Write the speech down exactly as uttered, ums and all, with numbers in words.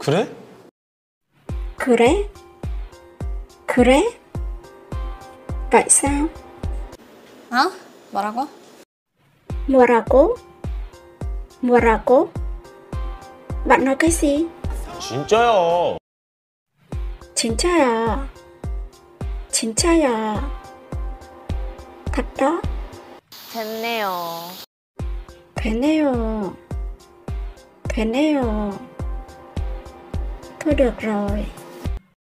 그래? 그래? 그래? Tại sao? Hả? 뭐라고? 뭐라고? 뭐라고? Bạn nói cái gì? 진짜야. 진짜야. 진짜야. thật đó. 됐네요. 되네요. 되네요. Thôi được rồi.